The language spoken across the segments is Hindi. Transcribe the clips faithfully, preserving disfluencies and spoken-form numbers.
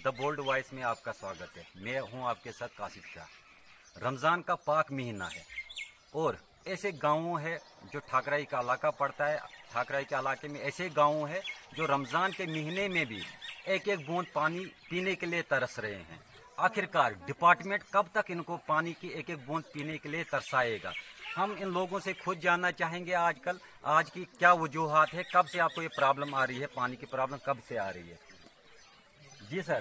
द बोल्ड वॉइस में आपका स्वागत है। मैं हूं आपके साथ काशिफ शाह। रमज़ान का पाक महीना है और ऐसे गाँव है जो ठाकराई का इलाका पड़ता है। ठाकराई के इलाके में ऐसे गाँव है जो रमज़ान के महीने में भी एक एक बूंद पानी पीने के लिए तरस रहे हैं। आखिरकार डिपार्टमेंट कब तक इनको पानी की एक एक बूंद पीने के लिए तरसाएगा? हम इन लोगों से खुद जानना चाहेंगे आजकल आज की क्या वजूहात है, कब से आपको ये प्रॉब्लम आ रही है, पानी की प्रॉब्लम कब से आ रही है? जी सर,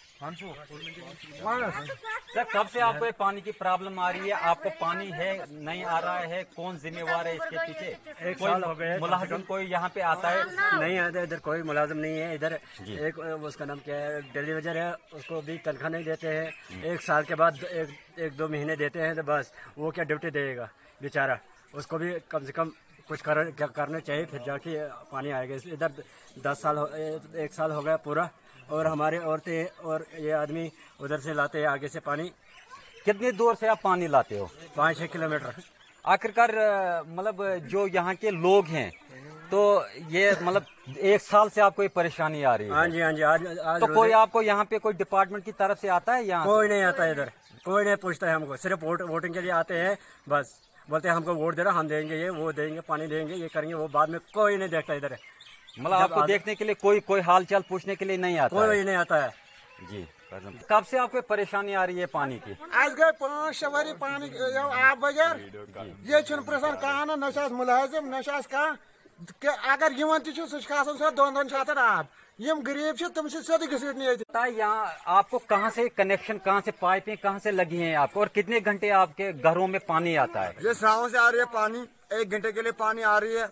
सर कब से आपको ये पानी की प्रॉब्लम आ रही है? आपको पानी है नहीं आ रहा है, कौन जिम्मेवार है इसके पीछे? एक साल हो गए। मुलाजिम कोई यहाँ पे आता है? नहीं आता, इधर कोई मुलाजिम नहीं है। इधर एक उसका नाम क्या है, डिलीवर है, उसको भी तनख्वाह नहीं देते हैं। एक साल के बाद एक, एक दो महीने देते हैं तो बस वो क्या ड्यूटी देगा बेचारा। उसको भी कम से कम कुछ कर, क्या करना चाहिए, फिर जाके पानी आएगा। इधर दस साल हो, एक साल हो गया पूरा, और हमारे औरतें और ये आदमी उधर से लाते हैं आगे से पानी। कितनी दूर से आप पानी लाते हो? पाँच छः किलोमीटर। आखिरकार मतलब जो यहाँ के लोग हैं तो ये मतलब एक साल से आपको ये परेशानी आ रही है? हाँ जी हाँ जी। आज, आज तो कोई आपको यहाँ पे कोई डिपार्टमेंट की तरफ से आता है? यहाँ कोई नहीं आता, इधर कोई नहीं पूछता है हमको। सिर्फ वोट वोटिंग के लिए आते हैं, बस बोलते हैं हमको वोट दे रहा, हम देंगे ये वो देंगे, पानी देंगे, ये करेंगे वो। बाद में कोई नहीं देखता इधर। मतलब आपको देखने के लिए कोई कोई हाल चाल पूछने के लिए नहीं आता? कोई नहीं आता है जी। कब से आपको परेशानी आ रही है पानी की? आज गए पाँच छह वरी पानी आब बगैर ये प्रसान कह न मुलाजिम न कह। अगर सह दोन दोन छातन आब यम गरीब तम सोद गता। यहाँ आपको कहाँ से कनेक्शन, कहाँ से पाइपें कहाँ से लगी हैं आपको, और कितने घंटे आपके घरों में पानी आता है? ये सावन से आ रही है पानी, एक घंटे के लिए पानी आ रही है।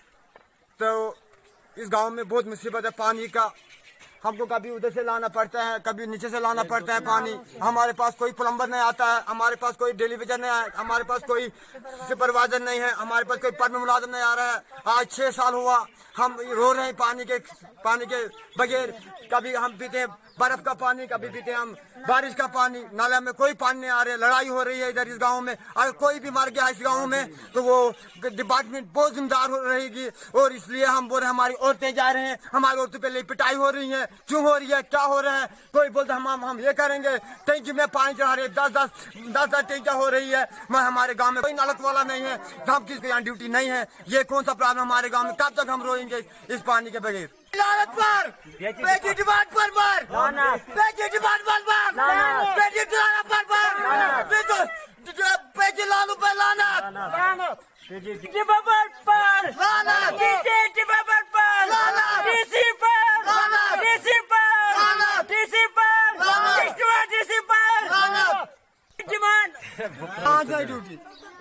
तो इस गांव में बहुत मुसीबत है पानी का। हमको कभी उधर से लाना पड़ता है, कभी नीचे से लाना पड़ता है पानी। हमारे पास कोई प्लम्बर नहीं आता है, हमारे पास कोई डिलीवर नहीं है, हमारे पास कोई सुपरवाइजर नहीं है, हमारे पास कोई परम मुलाजिम नहीं आ रहा है। आज छह साल हुआ हम रो रहे हैं पानी के पानी के बगैर। कभी हम पीते हैं बर्फ का पानी, कभी पीते हैं हम बारिश का पानी। नाला में कोई पानी नहीं आ रहा है। लड़ाई हो रही है इधर इस गांव में। अगर कोई भी मर गया इस गांव में तो वो डिपार्टमेंट बहुत जिम्मेदार हो रहेगी। और इसलिए हम बोल रहे हैं हमारी औरतें जा रहे हैं, हमारी औरतों पे ले पिटाई हो रही है। क्यों हो रही है, क्या हो रहा है? कोई बोलता हम हम, हम ये करेंगे, टैंकी में पानी चढ़ा रहे, दस दस दस दस टैंकियां हो रही है। मैं हमारे गाँव में कोई नलक वाला नहीं है, हम किसके यहाँ ड्यूटी नहीं है। ये कौन सा प्रॉब्लम हमारे गाँव में? कब तक हम रोएंगे इस पानी के बगैर? लानत पर पेटी डिमांड पर पर पेटी डिमांड पर पर पेटी डिमांड पर पर पेटी लालू पर लानत पेटी डिमांड पर लानत पेटी डिमांड पर लानत डीसी पर लानत डीसी पर लानत डीसी पर लानत किश्तवाड़ डीसी पर लानत डिमांड आ जाए ड्यूटी।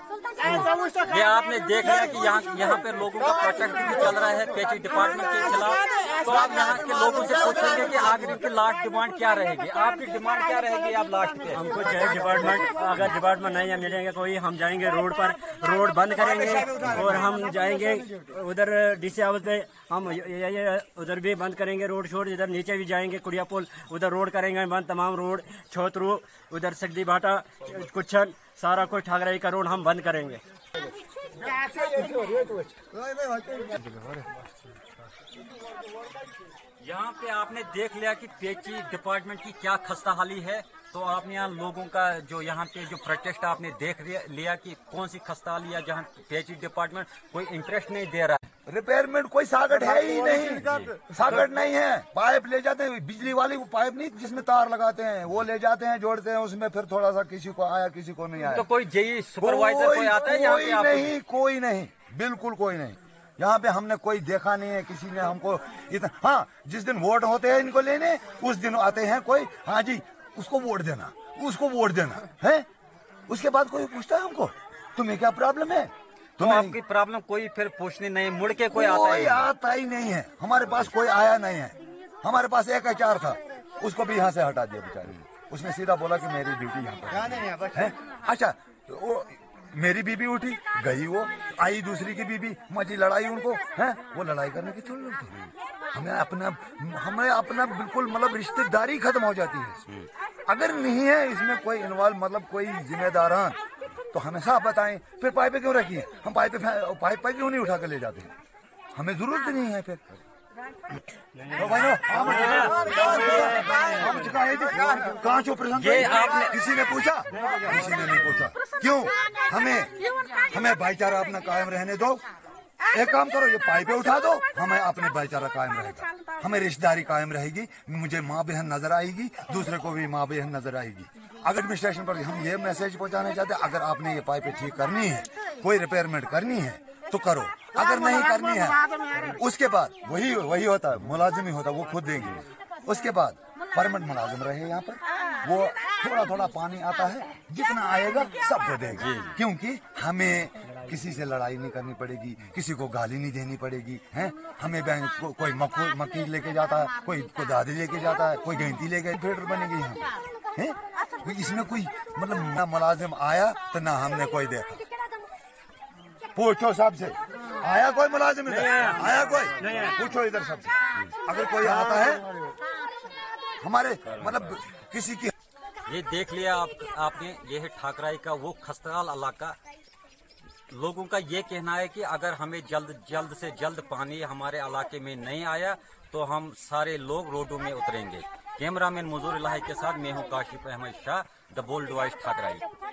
ये आपने देख लिया कि यहाँ यहाँ पे लोगों का प्रोटेस्ट भी चल रहा है पेटी डिपार्टमेंट के खिलाफ। तो आप यहाँ के लोगों से पूछेंगे कि आखिर इनकी लास्ट डिमांड क्या रहेगी? आपकी डिमांड क्या रहेगी? आप लास्ट पे हमको चाहे डिपार्टमेंट, अगर डिपार्टमेंट नहीं मिलेंगे कोई, हम जाएंगे रोड पर, रोड बंद करेंगे और हम जाएंगे उधर डीसी हाउस पे। हम ये, ये उधर भी बंद करेंगे रोड शोड। इधर नीचे भी जाएंगे कुड़िया पुल, उधर रोड करेंगे बंद। तमाम रोड, छोतरू, उधर सकदी भाटा, कुछन, सारा कोई ठाकराई का रोड हम बंद करेंगे। यहाँ पे आपने देख लिया कि पेची डिपार्टमेंट की क्या खस्ताहाली है। तो आपने यहाँ लोगों का जो यहाँ पे जो प्रोटेस्ट आपने देख लिया कि कौन सी खस्ताहाली है जहाँ पेची डिपार्टमेंट कोई इंटरेस्ट नहीं दे रहा है। रिपेयरमेंट कोई सागट है ही नहीं, सागट नहीं है। पाइप ले जाते हैं, बिजली वाली वो पाइप नहीं जिसमें तार लगाते हैं, वो ले जाते हैं, जोड़ते हैं उसमें, फिर थोड़ा सा किसी को आया किसी को नहीं आया। तो कोई जेई सुपरवाइजर कोई आता है यहाँ पे? कोई नहीं, कोई नहीं, बिल्कुल कोई नहीं। यहाँ पे हमने कोई देखा नहीं है, किसी ने हमको इतना। हाँ, जिस दिन वोट होते हैं इनको लेने, उस दिन आते हैं कोई, हाँ जी उसको वोट देना, उसको वोट देना है। उसके बाद कोई पूछता है हमको तुम्हें क्या प्रॉब्लम है? तो आपकी प्रॉब्लम कोई फिर पूछने नहीं, मुड़ के कोई आता कोई आता ही नहीं है। हमारे पास कोई आया नहीं है। हमारे पास एक एचआर था, उसको भी यहाँ से हटा दिया बेचारे। उसने सीधा बोला कि मेरी ड्यूटी यहाँ पर है। अच्छा, वो मेरी बीबी उठी गई, वो आई दूसरी की बीबी, मची लड़ाई उनको है। वो लड़ाई करने की थोड़ी लोग हमें अपना हमें अपना बिल्कुल मतलब रिश्तेदारी खत्म हो जाती है। अगर नहीं है इसमें कोई इन्वॉल्व, मतलब कोई जिम्मेदारान, तो हमें साफ बताएं। फिर पाइपें क्यों रखी है? हम पाइपें पाइप क्यों नहीं उठा कर ले जाते हैं? हमें जरूरत नहीं है। फिर तो भाइयों हम रहे थे? कहाँ चुप रहे? ये आपने किसी ने पूछा? किसी ने नहीं पूछा। क्यों? हमें हमें भाईचारा अपना कायम रहने दो। एक काम करो, ये पाइपें उठा दो, हमें अपने भाईचारा कायम रहेगा, हमें रिश्तेदारी कायम रहेगी, मुझे माँ बहन नजर आएगी, दूसरे को भी माँ बहन नजर आएगी। अगर एडमिनिस्ट्रेशन पर हम ये मैसेज पहुंचाना चाहते हैं, अगर आपने ये पाइपें ठीक करनी है, कोई रिपेयरमेंट करनी है तो करो, अगर नहीं करनी है उसके बाद वही वही होता है, मुलाजिम ही होता है, वो खुद देंगे। उसके बाद परमानेंट मुलाजिम रहे यहाँ पर, वो थोड़ा थोड़ा पानी आता है, जितना आएगा सब दे देंगे, क्योंकि हमें किसी से लड़ाई नहीं करनी पड़ेगी, किसी को गाली नहीं देनी पड़ेगी, हैं? हमें बैंक को, कोई मक्खू मक्की लेके जाता है, कोई को दादी लेके जाता है, कोई गैंती लेके थिएटर बनेगी यहाँ पे, हैं? इसमें कोई मतलब ना मुलाजिम आया तो ना हमने कोई देखा। पूछो सबसे, आया कोई मुलाजिम इधर? आया कोई? पूछो इधर सबसे, अगर कोई आता है हमारे मतलब किसी की। ये देख लिया आप, आपने, ये है ठाकराई का वो खस्ताल इलाका। लोगों का ये कहना है कि अगर हमें जल्द जल्द से जल्द पानी हमारे इलाके में नहीं आया तो हम सारे लोग रोडों में उतरेंगे। कैमरामैन मुजूर इलाही के साथ मैं हूँ Kashif Shah, the bold voice ठाकराई।